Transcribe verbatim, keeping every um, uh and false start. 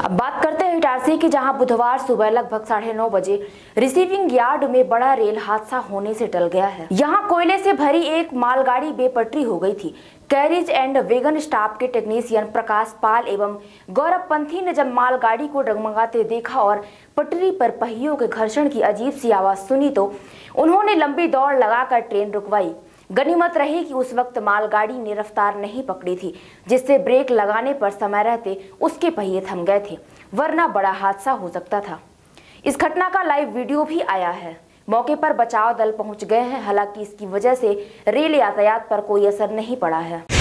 अब बात करते हैं इटारसी की, जहां बुधवार सुबह लगभग साढ़े नौ बजे रिसीविंग यार्ड में बड़ा रेल हादसा होने से टल गया है। यहां कोयले से भरी एक मालगाड़ी बेपटरी हो गई थी। कैरिज एंड वेगन स्टाफ के टेक्नीशियन प्रकाश पाल एवं गौरव पंथी ने जब मालगाड़ी को डगमगाते देखा और पटरी पर पहियों के घर्षण की अजीब सी आवाज सुनी तो उन्होंने लंबी दौड़ लगाकर ट्रेन रुकवाई। गनीमत रही कि उस वक्त मालगाड़ी ने रफ्तार नहीं पकड़ी थी, जिससे ब्रेक लगाने पर समय रहते उसके पहिए थम गए थे, वरना बड़ा हादसा हो सकता था। इस घटना का लाइव वीडियो भी आया है। मौके पर बचाव दल पहुंच गए हैं, हालांकि इसकी वजह से रेल यातायात पर कोई असर नहीं पड़ा है।